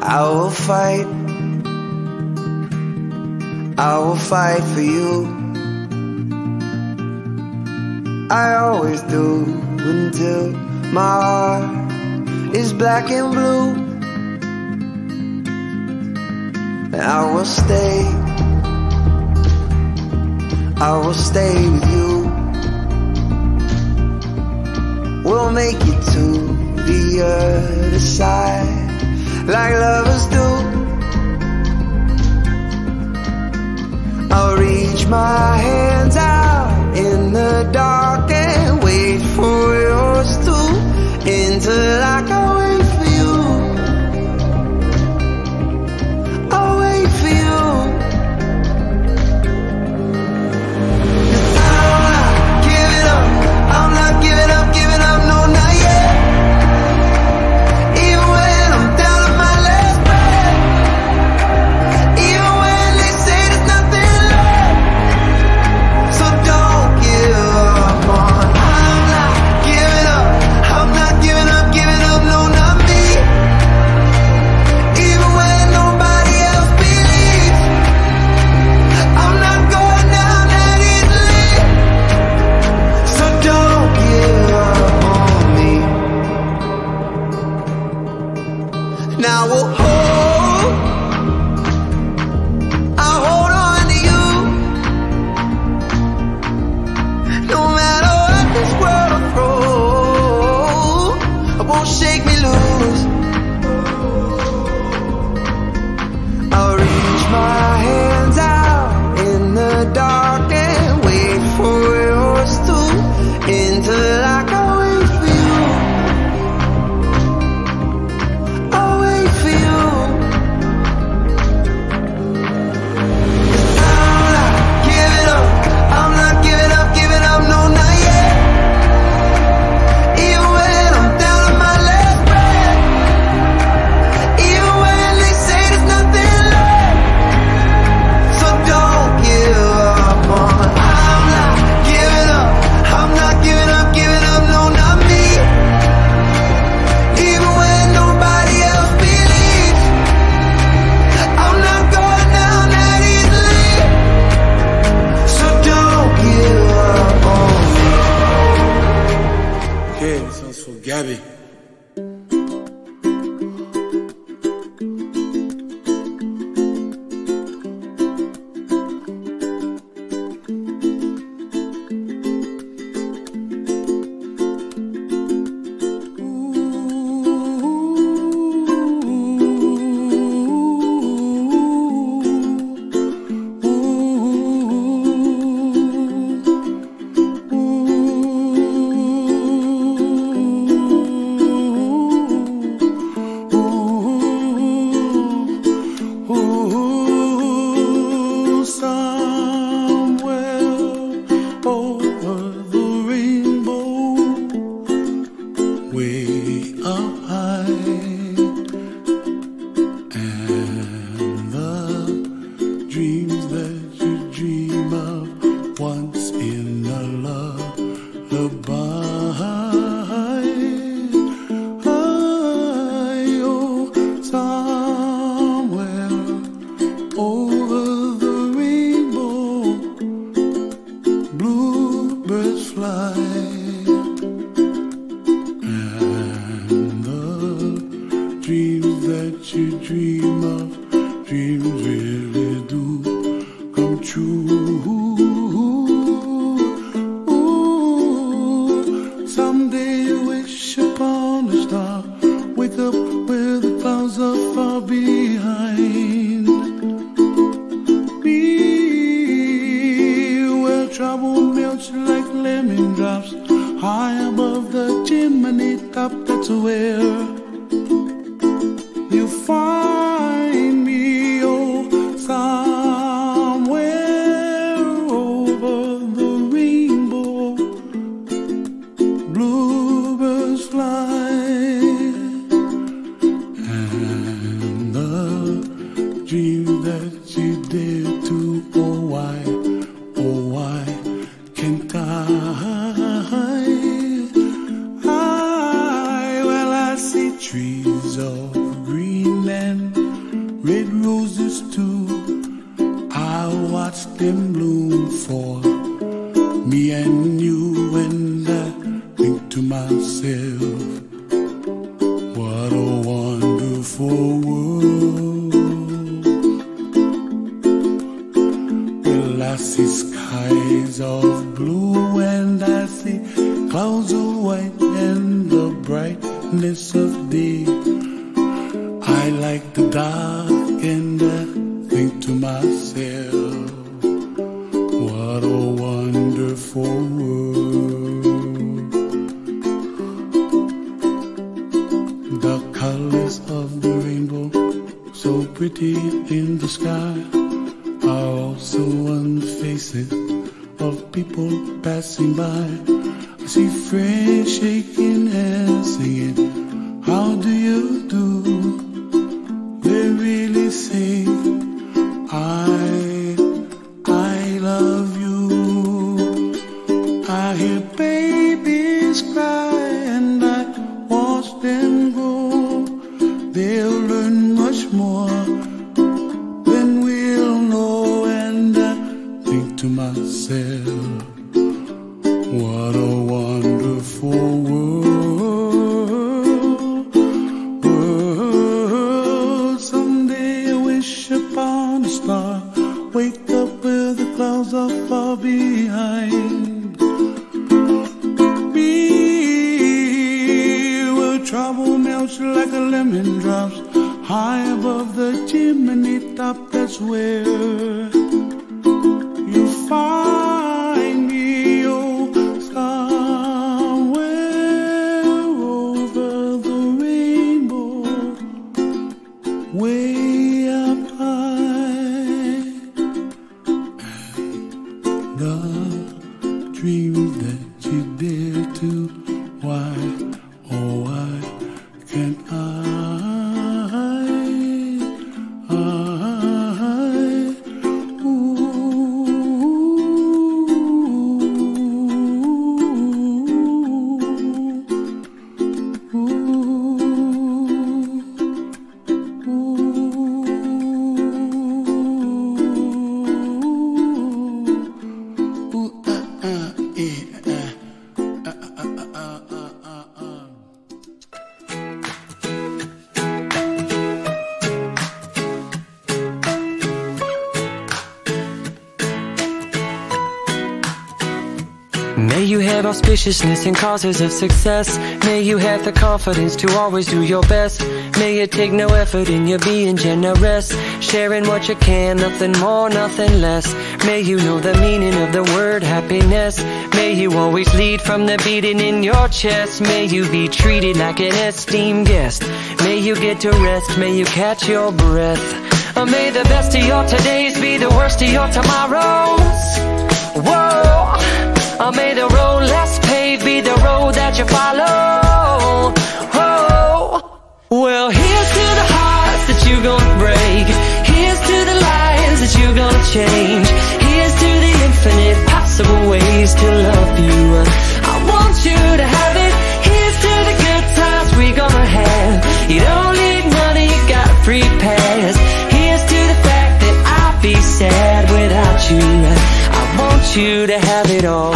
I will fight for you. I always do until my heart is black and blue. And I will stay with you. We'll make it to the other side like lovers do. I'll reach my hands out in the dark and wait for yours too, until I can wait for you. I'll wait for you. 'Cause I'm not giving up, I'm not giving up, no, not yet. Even when I'm down to my last breath, even when they say there's nothing left. So don't give up on. I'm not giving up, I'm not giving up, no, not me. Even when nobody else believes, I'm not going down that easily. So don't give up on me. Now I'll hold on to you. No matter what this world will throw, it won't shake me loose. I'll reach my hands out in the dark and wait for yours too, until I can wait for you. I'll wait for you. 'Cause I'm not giving up, I'm not giving up, no, not yet. Even when I'm down to my last breath, even when they say there's nothing left. So don't give up on. I'm not giving up, I'm not giving up, no, not me. Even when nobody else believes, I'm not going down that easily. So don't give up on me. Okay, this one's for Gabby. Trees of green and them bloom for me and you, and I think to myself, what a wonderful world. Well, I see skies of blue and I see clouds of white and the brightness of day. I like the dark and I think to myself, what a wonderful world. The colors of the rainbow, so pretty in the sky, are also on the faces of people passing by. I see friends shaking hands singing, how do you do? They really say, I love you. I hear babies cry and I watch them grow. They'll learn much more than we'll know, and I think to myself, what a wonderful world. Someday I wish upon a star, wake up where the clouds are far behind me, where trouble melts like a lemon drops high above the chimney top. That's where you find me, oh, somewhere over the rainbow, way up high. And the dreams that you dare to, why, oh why can't I? May you have auspiciousness and causes of success. May you have the confidence to always do your best. May you take no effort in your being generous, sharing what you can, nothing more, nothing less. May you know the meaning of the word happiness. May you always lead from the beating in your chest. May you be treated like an esteemed guest. May you get to rest, may you catch your breath. May the best of your todays be the worst of your tomorrows. Whoa. May the road less paved be the road that you follow. Oh. Well, here's to the hearts that you're gonna break. Here's to the lives that you're gonna change. Here's to the infinite possible ways to love you. I want you to have it. Here's to the good times we're gonna have. You don't need money, you got a free pass. Here's to the fact that I'll be sad without you. I want you to have it all.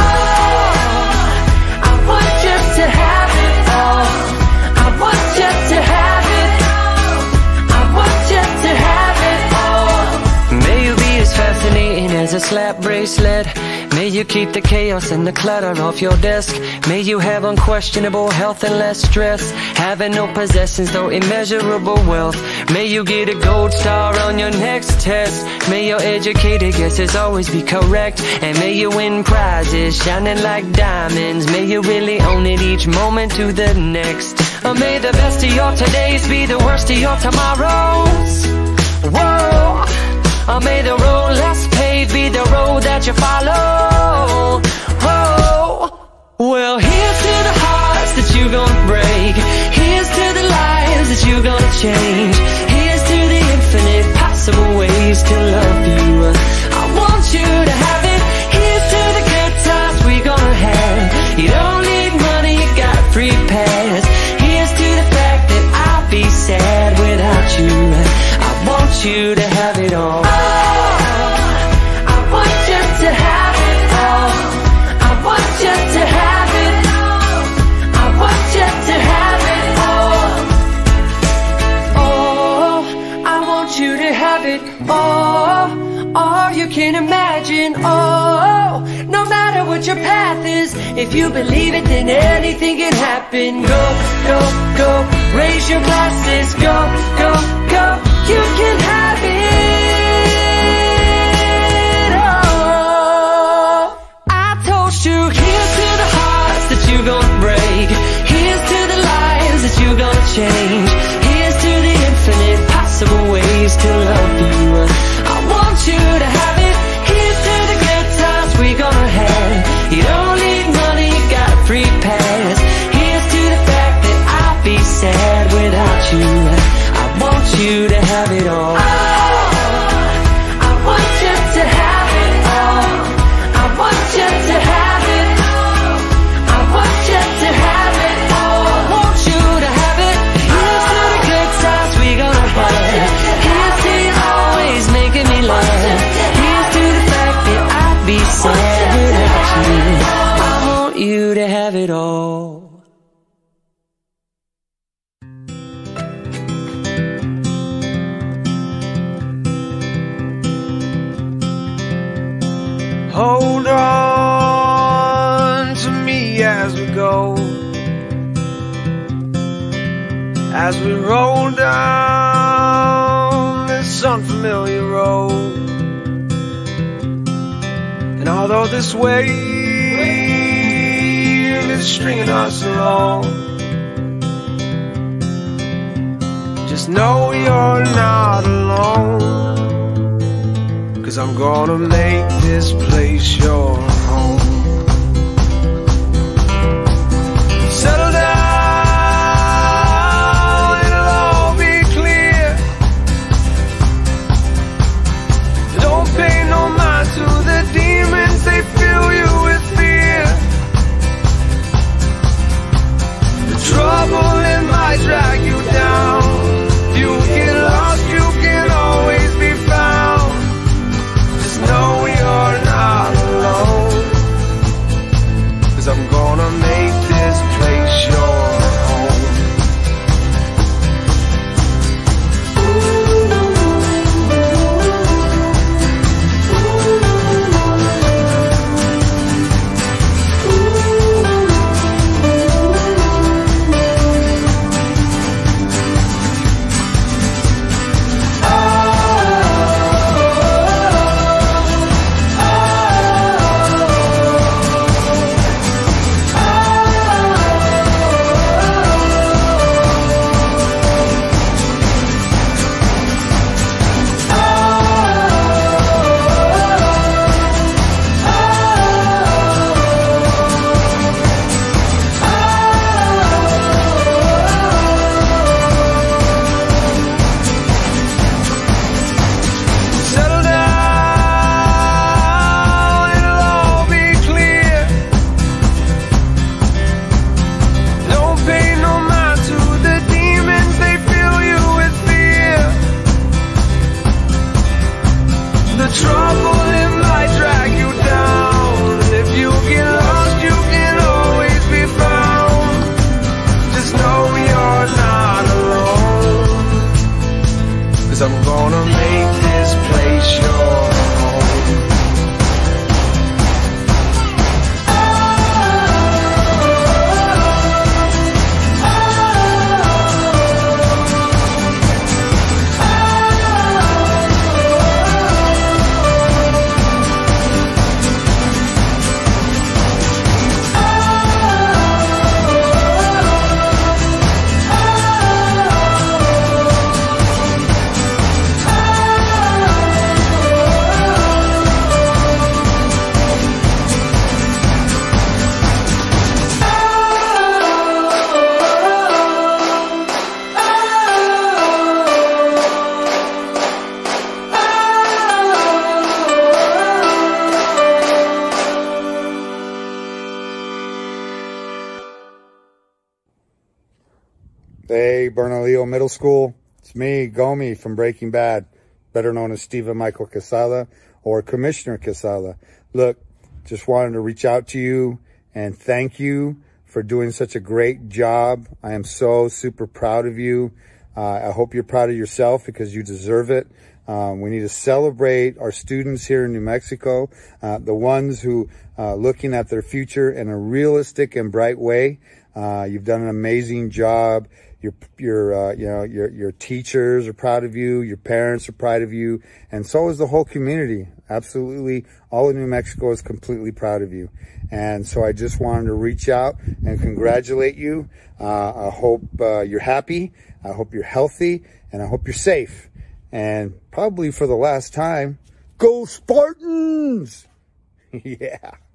I want you to have it all. I want you to have it. I want you to have it all. May you be as fascinating as a slap bracelet. May you keep the chaos and the clutter off your desk. May you have unquestionable health and less stress. Having no possessions, though immeasurable wealth. May you get a gold star on your next test. May your educated guesses always be correct. And may you win prizes shining like diamonds. May you really own it each moment to the next. May the best of your todays be the worst of your tomorrows. Whoa. May the road less paved be the road that you follow. Oh. Well, here's to the hearts that you're gonna break. Here's to the lives that you're gonna change. Here's to the infinite possible ways to love you. I want you to have it. Here's to the good times we're gonna have. You don't need money, you got a free pass. Here's to the fact that I'll be sad without you. I want you to have it all. I want what your path is. If you believe it, then anything can happen. Go, go, go, raise your glasses. Go, go, go, you can have it all. I told you, here's to the hearts that you gonna break. Here's to the lives that you gonna change. Here's to the infinite possible ways to love you. I want you to have it. Here's to the good times we gonna have. You don't need money, you got a free pass. Here's to the fact that I'll be sad without you. I want you to have it all. I want you to have it all. I want you to have it all. I want you to have it all. I want you to have it. Here's to the good times we gonna have. Here's to you always making me laugh. Here's to the fact that I'd be sad without you. I want you to have it all. Hold on to me as we go, as we roll down this unfamiliar road. And although this wave is stringing us along, just know you're not alone. 'Cause I'm gonna make this place your home. Settle down, it'll all be clear. Don't pay no mind to the demons, they fill you with fear. The trouble, it might drag you down. You get lost, you can always be found. Know you're not alone, 'cause I'm gonna make this place your home. Hey, Bernalillo Middle School. It's me, Gomi, from Breaking Bad, better known as Steven Michael Quesada or Commissioner Quesada. Look, just wanted to reach out to you and thank you for doing such a great job. I am so super proud of you. I hope you're proud of yourself because you deserve it. We need to celebrate our students here in New Mexico, the ones who looking at their future in a realistic and bright way. You've done an amazing job. Your teachers are proud of you. Your parents are proud of you. And so is the whole community. Absolutely. All of New Mexico is completely proud of you. And so I just wanted to reach out and congratulate you. I hope you're happy. I hope you're healthy, and I hope you're safe. And probably for the last time, go Spartans! Yeah.